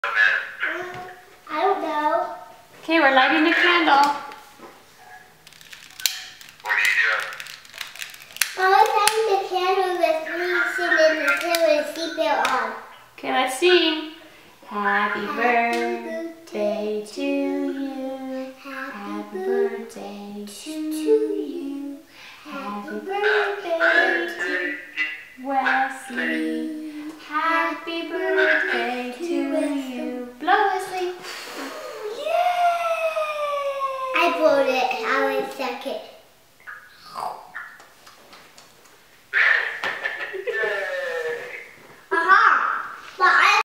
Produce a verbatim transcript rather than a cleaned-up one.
I don't know. Okay, we're lighting the candle. What are you doing? I was lighting the candle with me sitting in the chair with a seatbelt on. Okay, let's sing. Happy birthday to you. Happy birthday to you. Happy birthday to Wesley. Happy birthday to you. Blow, Wesley. Yay! I blowed it. I was second.